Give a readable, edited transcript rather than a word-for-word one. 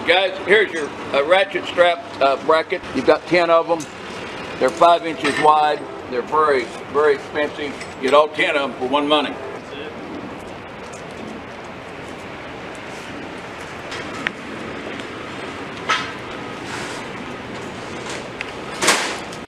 Guys, here's your ratchet strap bracket. You've got 10 of them. They're 5 inches wide. They're very, very expensive. Get all 10 of them for $1 money.